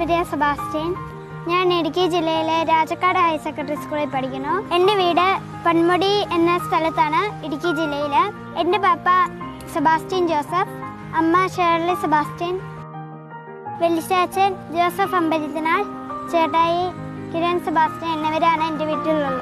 Aishwarya Sebastian. ഞാൻ ഇടുക്കി ജില്ലയിലെ Rajakkad higher secondary സ്കൂളിൽ പഠിക്കുന്നു. എൻ്റെ വീട് പൊന്മുടി എന്ന സ്ഥലത്താണ്, ഇടുക്കി ജില്ലയിൽ. എൻ്റെ പാപ്പ സെബാസ്റ്റ്യൻ ജോസഫ്, അമ്മ ഷേർലി സെബാസ്റ്റ്യൻ, വെല്ലിച്ചാച്ചൻ ജോസഫ് അമ്പലത്തിനാൽ, ചേട്ടായി കിരൺ സെബാസ്റ്റ്യൻ എന്നിവരാണ് എൻ്റെ വീട്ടിലുള്ളത്.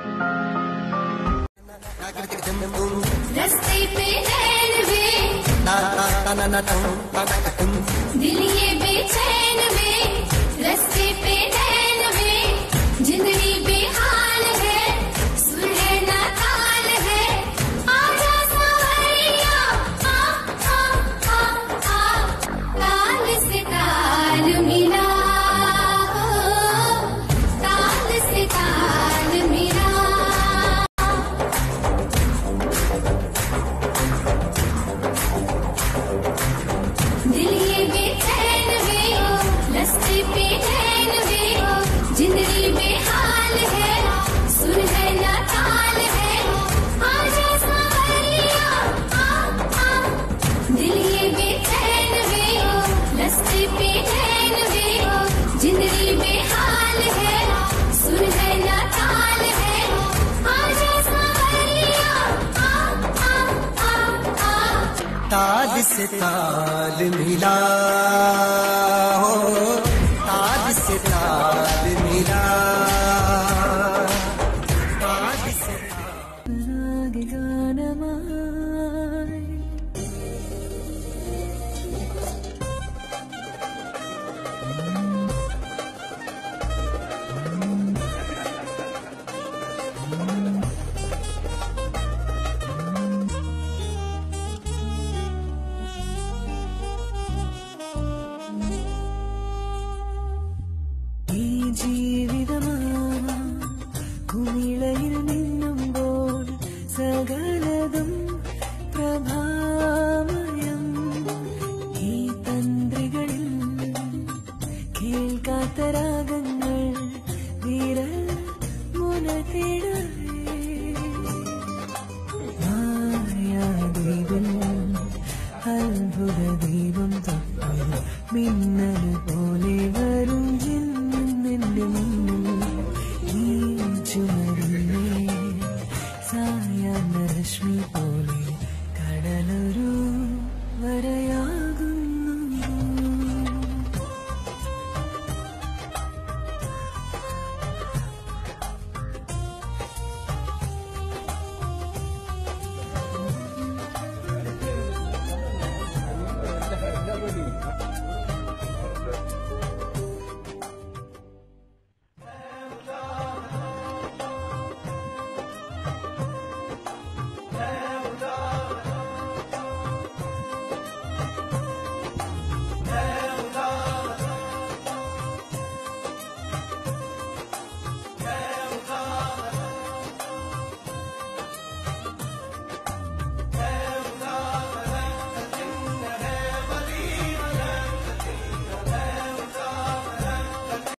ताज से ताल मिला हो, ताज से ताल मिला, ताज से കുമിളയിൽ നിന്നുമ്പോൾ സകലതും പ്രഭാമയം. ഈ തന്ത്രികളിൽ കേൾക്കാത്ത രാഗങ്ങൾ വിരൽ മുനതിടവേ. മായാദീപം അത്ഭുത ദീപം തൊട്ടു